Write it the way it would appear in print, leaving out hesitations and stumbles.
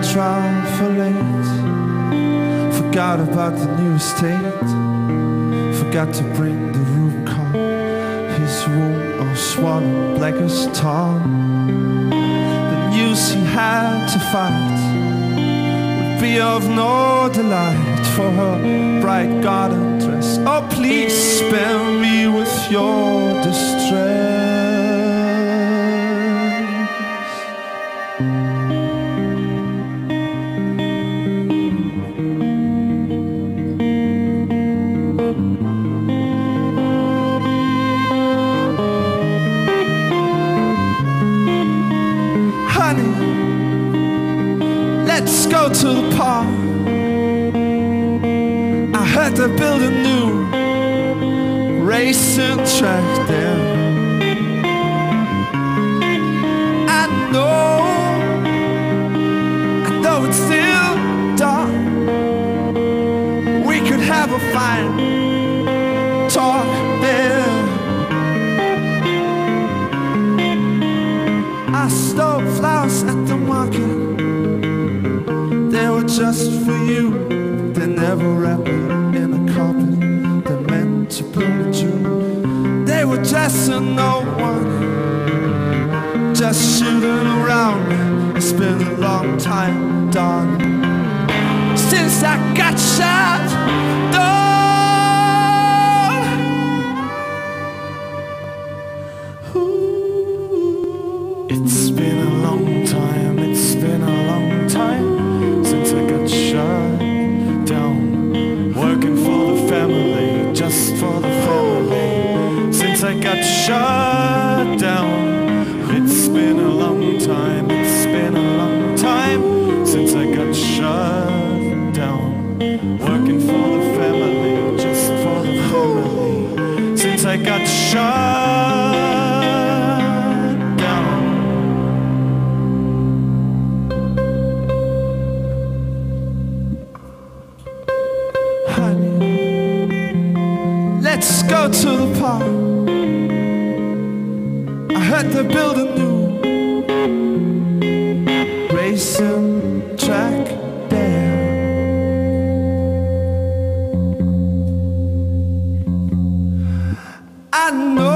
traveled, forgot about the new estate, forgot to bring the room call. His wound all swollen black as tar. The news he had to fight would be of no delight for her bright garden dress. Oh, please spare me with your distress. Honey, let's go to the park. I heard they're building a new racing track there. I know it's still dark. We could have a fine talk there. I stole flowers at the market. They were just for you. They never wrapped me in a carpet. They're meant to bloom in June. They were dressing no one, just shooting around. It's been a long time, darling, since I got shot down. It's been a long time, it's been a long time since I got shut down. Working for the family, just for the family, since I got shut down. It's been a long time, it's been a long time since I got shut down. Working for the family, just for the family, since I got shut down. Honey, let's go to the park. I heard they're building a new racing track there. I know